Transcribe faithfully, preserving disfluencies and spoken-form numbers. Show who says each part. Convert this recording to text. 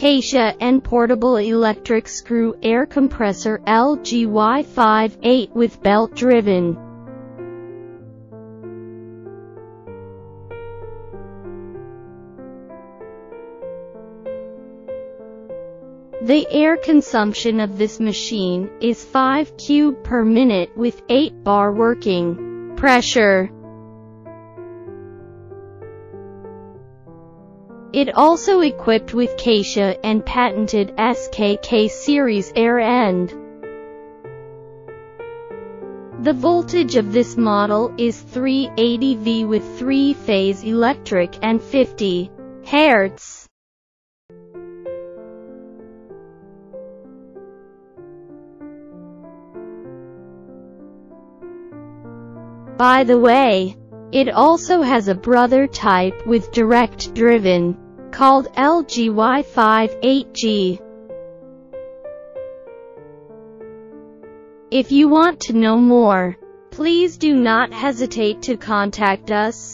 Speaker 1: KAISHAN and portable electric screw air compressor L G Y five eight with belt driven. The air consumption of this machine is five cubes per minute with eight bar working pressure. It also equipped with KAISHAN and patented S K K series air end. The voltage of this model is three hundred eighty volts with three-phase electric and fifty hertz. By the way, it also has a brother type with direct driven, called L G Y five eight G. If you want to know more, please do not hesitate to contact us.